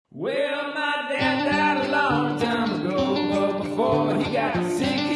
Well, my dad died a long time ago, but before he got sick